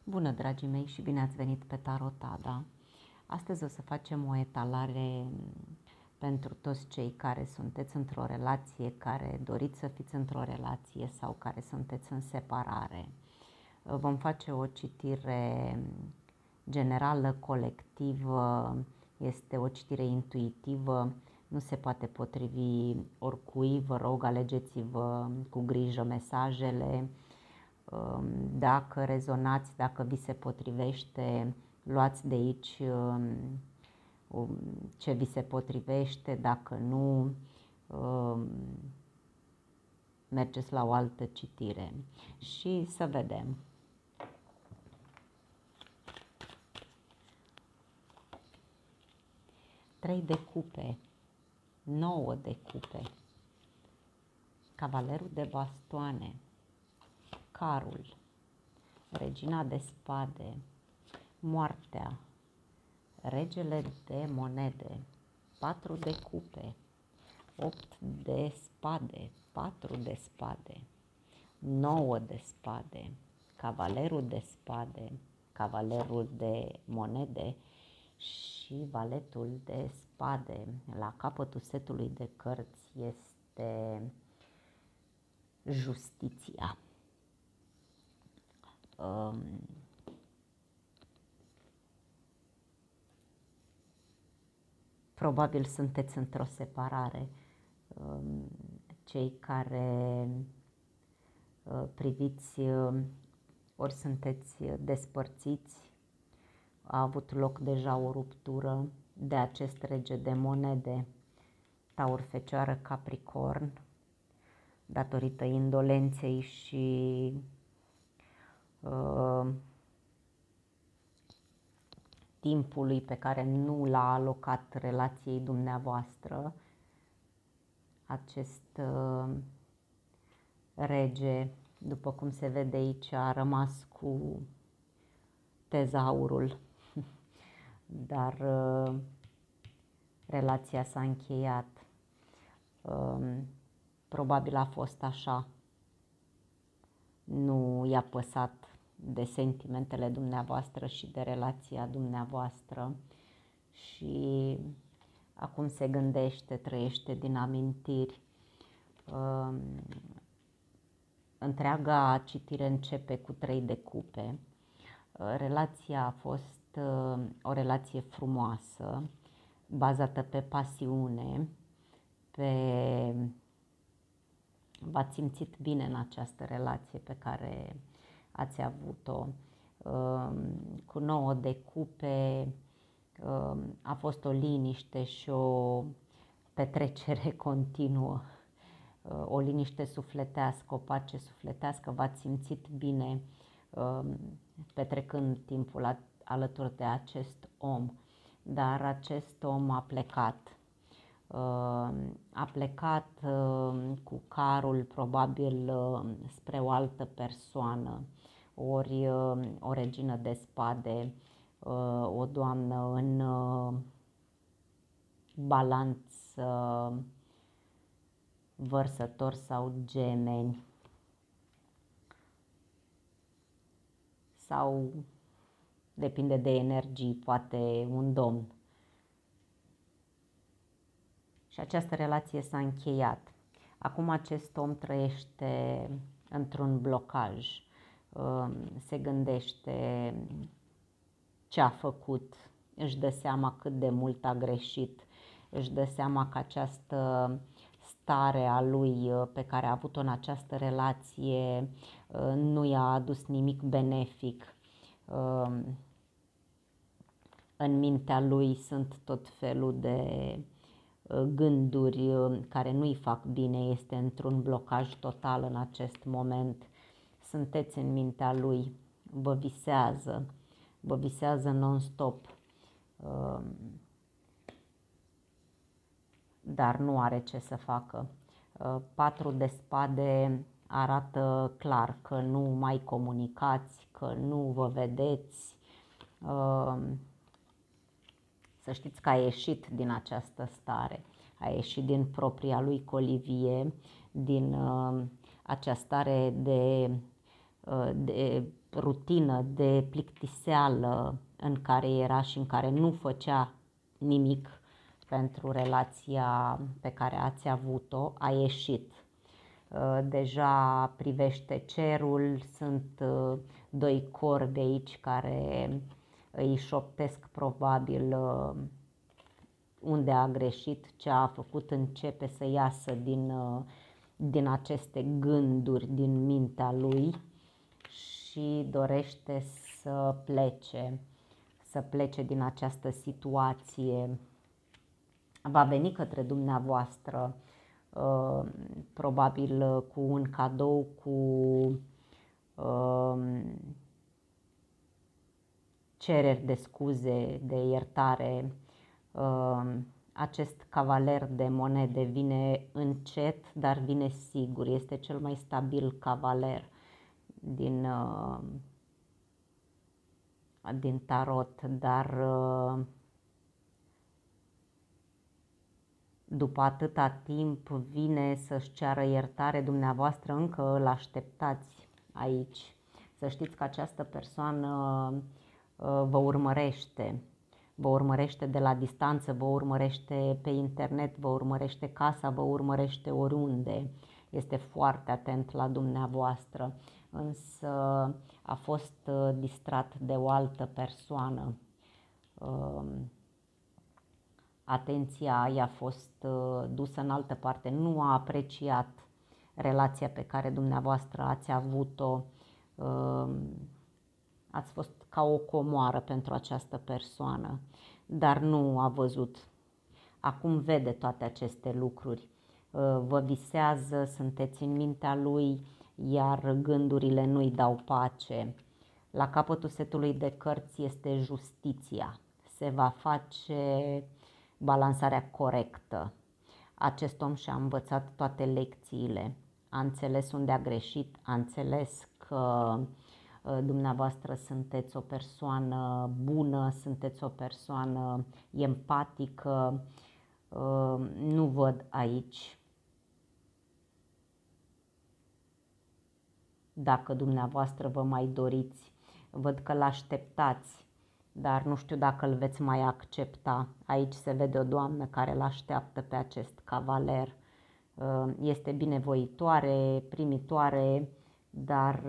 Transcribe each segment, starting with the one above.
Bună, dragii mei, și bine ați venit pe Tarot Ada. Astăzi o să facem o etalare pentru toți cei care sunteți într-o relație, care doriți să fiți într-o relație sau care sunteți în separare. Vom face o citire generală, colectivă, este o citire intuitivă, nu se poate potrivi oricui, vă rog, alegeți-vă cu grijă mesajele. Dacă rezonați, dacă vi se potrivește, luați de aici ce vi se potrivește, dacă nu, mergeți la o altă citire și să vedem. Trei de cupe, 9 de cupe, cavalerul de bastoane, carul, regina de spade, moartea, regele de monede, 4 de cupe, 8 de spade, 4 de spade, 9 de spade, cavalerul de spade, cavalerul de monede și valetul de spade. La capătul setului de cărți este justiția. Probabil sunteți într-o separare. Cei care priviți, ori sunteți despărțiți, a avut loc deja o ruptură de acest rege de monede, Taur, Fecioară, Capricorn, datorită indolenței și timpului pe care nu l-a alocat relației dumneavoastră. Acest rege, după cum se vede aici, a rămas cu tezaurul, dar relația s-a încheiat. Probabil a fost așa. Nu i-a păsat de sentimentele dumneavoastră și de relația dumneavoastră și acum se gândește, trăiește din amintiri. Întreaga citire începe cu 3 de cupe. Relația a fost o relație frumoasă, bazată pe pasiune, v-ați simțit bine în această relație pe care ați avut-o. Cu 9 de cupe a fost o liniște și o petrecere continuă, o liniște sufletească, o pace sufletească, v-ați simțit bine petrecând timpul alături de acest om, dar acest om a plecat. A plecat cu carul probabil spre o altă persoană, ori o regină de spade, o doamnă în balanț, vărsător sau gemeni, sau depinde de energii, poate un domn. Și această relație s-a încheiat. Acum acest om trăiește într-un blocaj, se gândește ce a făcut, își dă seama cât de mult a greșit, își dă seama că această stare a lui pe care a avut-o în această relație nu i-a adus nimic benefic. În mintea lui sunt tot felul de gânduri care nu-i fac bine, este într-un blocaj total în acest moment. Sunteți în mintea lui, vă visează non-stop, dar nu are ce să facă. 4 de spade arată clar că nu mai comunicați, că nu vă vedeți. Să știți că a ieșit din această stare, a ieșit din propria lui colivie, din acea stare de rutină, de plictiseală în care era și în care nu făcea nimic pentru relația pe care ați avut-o, a ieșit. Deja privește cerul, sunt doi cori de aici care îi șoptesc probabil unde a greșit, ce a făcut, începe să iasă din aceste gânduri din mintea lui și dorește să plece din această situație. Va veni către dumneavoastră probabil cu un cadou, cu cereri de scuze, de iertare. Acest cavaler de monede vine încet, dar vine sigur. Este cel mai stabil cavaler din tarot, dar după atâta timp vine să-și ceară iertare. Dumneavoastră încă îl așteptați aici. Să știți că această persoană vă urmărește. Vă urmărește de la distanță, vă urmărește pe internet, vă urmărește casa, vă urmărește oriunde. Este foarte atent la dumneavoastră, însă a fost distrat de o altă persoană. Atenția i-a fost dusă în altă parte, nu a apreciat relația pe care dumneavoastră ați avut-o. Ați fost ca o comoară pentru această persoană, dar nu a văzut. Acum vede toate aceste lucruri. Vă visează, sunteți în mintea lui, iar gândurile nu-i dau pace. La capătul setului de cărți este justiția. Se va face balansarea corectă. Acest om și-a învățat toate lecțiile. A înțeles unde a greșit, a înțeles că dumneavoastră sunteți o persoană bună, sunteți o persoană empatică. Nu văd aici, dacă dumneavoastră vă mai doriți, văd că l-așteptați, dar nu știu dacă îl veți mai accepta. Aici se vede o doamnă care l-așteaptă pe acest cavaler. Este binevoitoare, primitoare, dar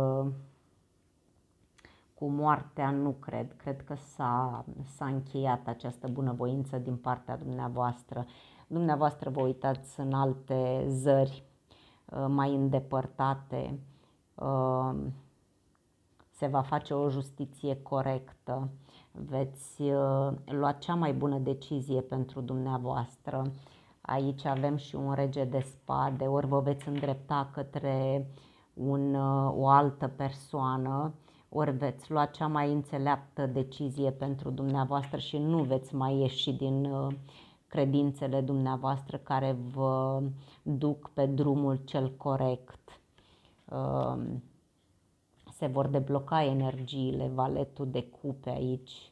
cu moartea nu cred. Cred că s-a încheiat această bunăvoință din partea dumneavoastră. Dumneavoastră vă uitați în alte zări mai îndepărtate. Se va face o justiție corectă. Veți lua cea mai bună decizie pentru dumneavoastră. Aici avem și un rege de spade, ori vă veți îndrepta către o altă persoană, ori veți lua cea mai înțeleaptă decizie pentru dumneavoastră și nu veți mai ieși din credințele dumneavoastră care vă duc pe drumul cel corect. Se vor debloca energiile, valetul de cupe aici.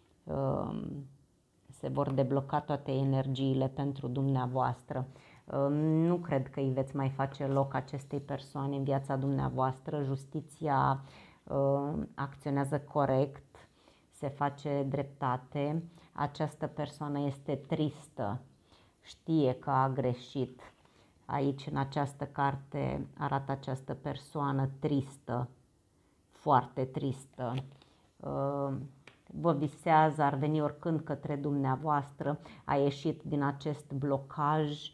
Se vor debloca toate energiile pentru dumneavoastră. Nu cred că îi veți mai face loc acestei persoane în viața dumneavoastră. Justiția acționează corect, se face dreptate. Această persoană este tristă, știe că a greșit. Aici, în această carte, arată această persoană tristă, foarte tristă. Vă visează, ar veni oricând către dumneavoastră, a ieșit din acest blocaj,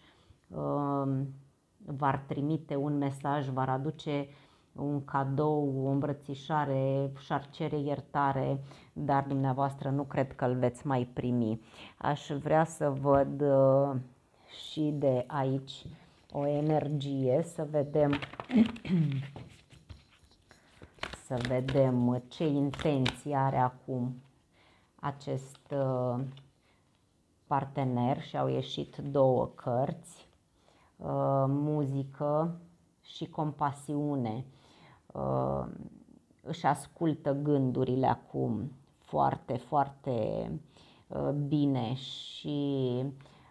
v-ar trimite un mesaj, v-ar aduce un cadou, o îmbrățișare, și-ar cere iertare, dar dumneavoastră nu cred că îl veți mai primi. Aș vrea să văd și de aici o energie, să vedem ce intenții are acum acest partener. Și au ieșit două cărți, muzică și compasiune. Își ascultă gândurile acum foarte, foarte bine și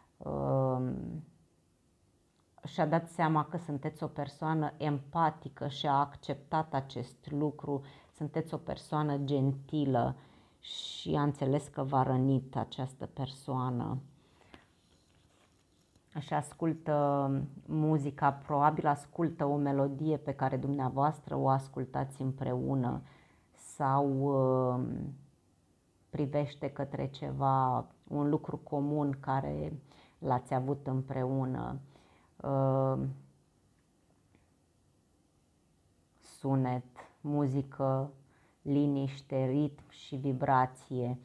și-a dat seama că sunteți o persoană empatică și a acceptat acest lucru. sunteți o persoană gentilă și a înțeles că v-a rănit această persoană. Și ascultă muzica, probabil ascultă o melodie pe care dumneavoastră o ascultați împreună sau privește către ceva, un lucru comun care l-ați avut împreună. Sunet, muzică, liniște, ritm și vibrație.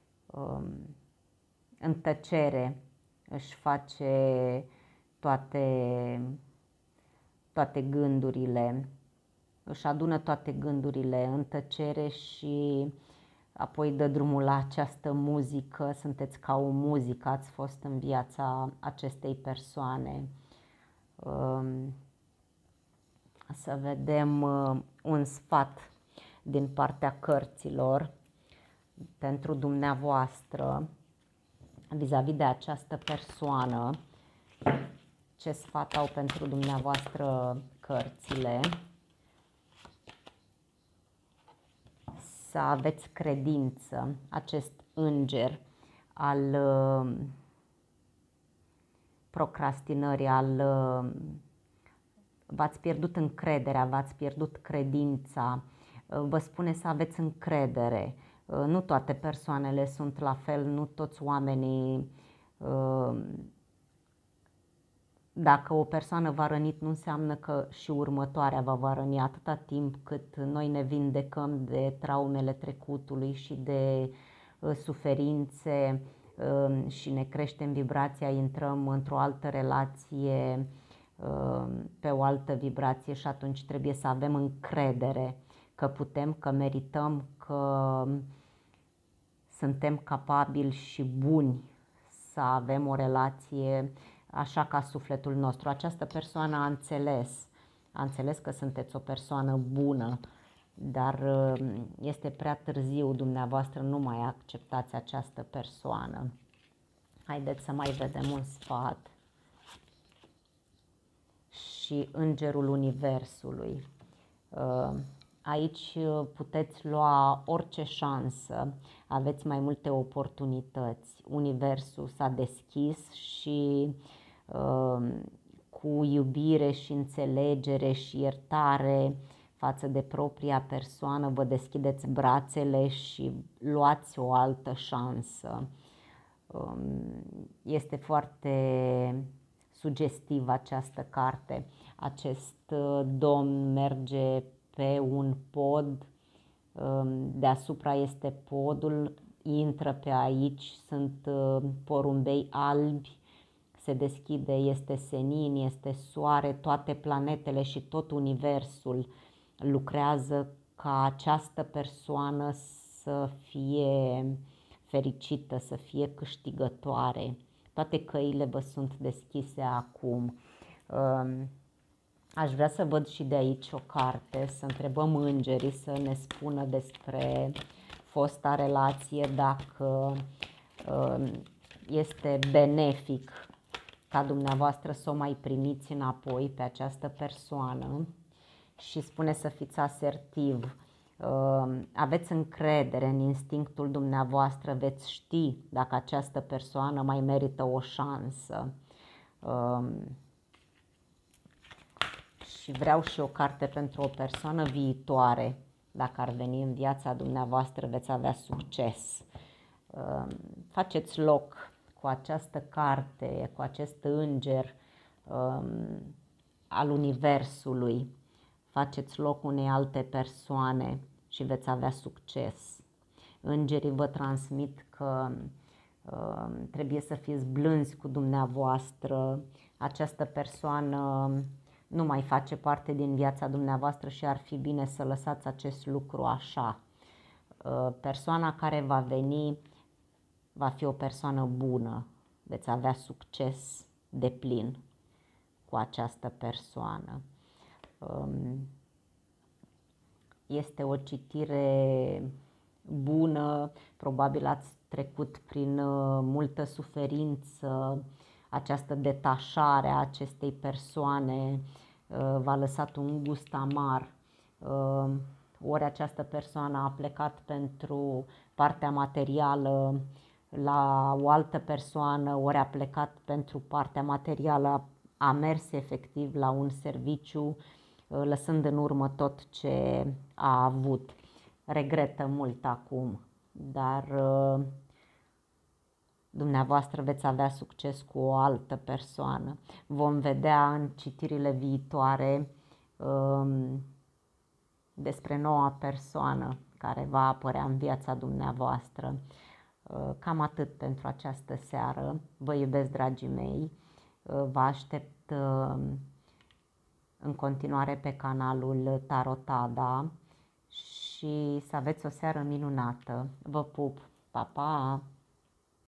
În tăcere își face toate gândurile, își adună toate gândurile în tăcere și apoi dă drumul la această muzică. Sunteți ca o muzică, ați fost în viața acestei persoane. Să vedem un sfat din partea cărților pentru dumneavoastră vis-a-vis de această persoană. Ce sfat au pentru dumneavoastră cărțile? Să aveți credință, acest înger al procrastinării, v-ați pierdut încrederea, v-ați pierdut credința, vă spune să aveți încredere. Nu toate persoanele sunt la fel, nu toți oamenii. Dacă o persoană v-a rănit, nu înseamnă că și următoarea va răni, atâta timp cât noi ne vindecăm de traumele trecutului și de suferințe și ne creștem vibrația, intrăm într-o altă relație, pe o altă vibrație și atunci trebuie să avem încredere că putem, că merităm, că suntem capabili și buni să avem o relație așa ca sufletul nostru. Această persoană a înțeles că sunteți o persoană bună, dar este prea târziu, dumneavoastră nu mai acceptați această persoană. Haideți să mai vedem un sfat. Și Îngerul Universului. Aici puteți lua orice șansă, aveți mai multe oportunități. Universul s-a deschis și cu iubire și înțelegere și iertare față de propria persoană vă deschideți brațele și luați o altă șansă. Este foarte sugestivă această carte. Acest domn merge pe un pod, deasupra este podul, intră pe aici, sunt porumbei albi, se deschide, este senin, este soare, toate planetele și tot universul lucrează ca această persoană să fie fericită, să fie câștigătoare. Toate căile vă sunt deschise acum. Aș vrea să văd și de aici o carte, să întrebăm îngerii să ne spună despre fosta relație, dacă este benefic ca dumneavoastră să o mai primiți înapoi pe această persoană și spune să fiți asertiv. Aveți încredere în instinctul dumneavoastră, veți ști dacă această persoană mai merită o șansă. Și vreau și o carte pentru o persoană viitoare. Dacă ar veni în viața dumneavoastră, veți avea succes. Faceți loc cu această carte, cu acest înger al universului. Faceți loc unei alte persoane și veți avea succes. Îngerii vă transmit că trebuie să fiți blânzi cu dumneavoastră. Această persoană nu mai face parte din viața dumneavoastră și ar fi bine să lăsați acest lucru așa. Persoana care va veni va fi o persoană bună. Veți avea succes deplin cu această persoană. Este o citire bună, probabil ați trecut prin multă suferință, această detașare a acestei persoane v-a lăsat un gust amar. ori această persoană a plecat pentru partea materială la o altă persoană, ori a plecat pentru partea materială, a mers efectiv la un serviciu, lăsând în urmă tot ce a avut. Regretă mult acum, dar dumneavoastră veți avea succes cu o altă persoană. Vom vedea în citirile viitoare despre noua persoană care va apărea în viața dumneavoastră. Cam atât pentru această seară. Vă iubesc, dragii mei. Vă aștept în continuare pe canalul Tarotada și să aveți o seară minunată. Vă pup! Pa, pa!